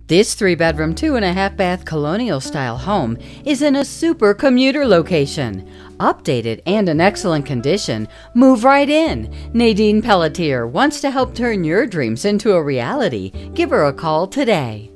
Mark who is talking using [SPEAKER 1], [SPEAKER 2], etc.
[SPEAKER 1] This 3-bedroom, 2.5-bath Colonial style home is in a super commuter location. Updated and in excellent condition, move right in. Nadine Pelletier wants to help turn your dreams into a reality. Give her a call today.